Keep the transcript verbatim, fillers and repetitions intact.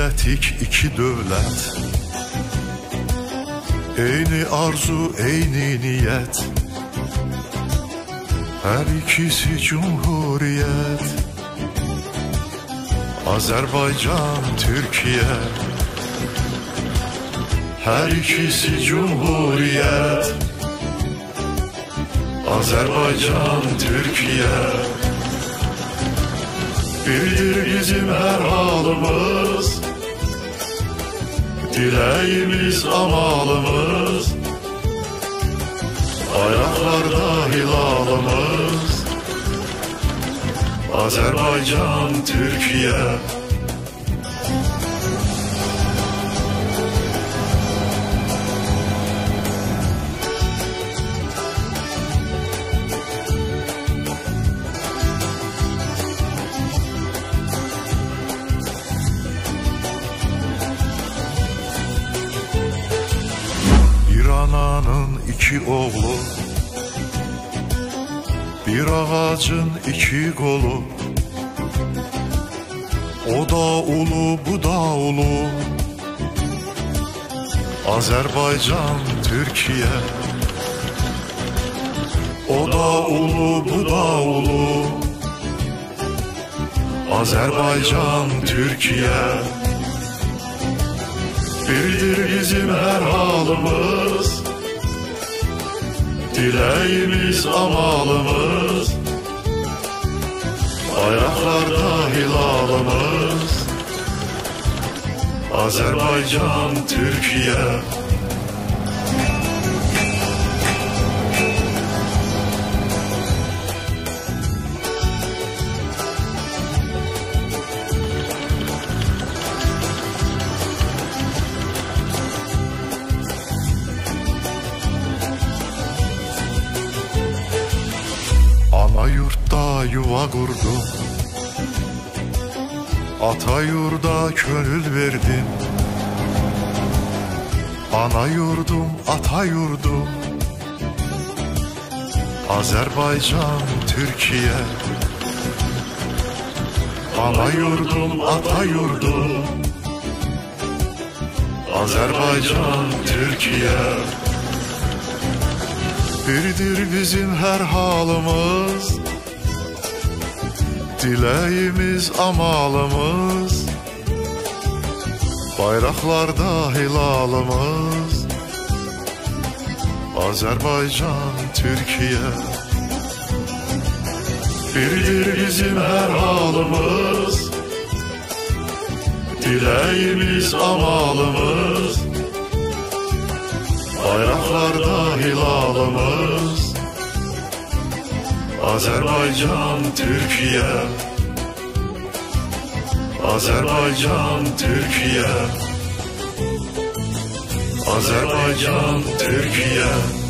milletik iki devlet, eyni arzu, eyni niyet, her ikisi cumhuriyet. Azerbaycan, Türkiye, her ikisi cumhuriyet. Azerbaycan, Türkiye, birdir bizim her halımız, dileğimiz, amalımız, ayaklarda hilalımız. Azerbaycan, Türkiye. Bir ananın iki oğlu, bir ağacın iki kolu, o da ulu, bu da ulu. Azerbaycan, Türkiye, o da ulu, bu da ulu. Azerbaycan, Türkiye, birdir bizim her halımız, dileğimiz, amalımız, ayaklarda hilalımız. Azerbaycan, Türkiye. Ana yurtta yuva kurdum, ata yurda gönül verdim. Ana yurdum, ata yurdum, Azerbaycan, Türkiye. Ana yurdum, ata yurdum, Azerbaycan, Türkiye. Birdir bizim her halımız, dileğimiz, amalımız, bayraklarda hilalımız. Azerbaycan, Türkiye, birdir bizim her halımız, dileğimiz, amalımız, bayraklarda hilalımız. Azerbaycan, Türkiye, Azerbaycan, Türkiye, Azerbaycan, Türkiye.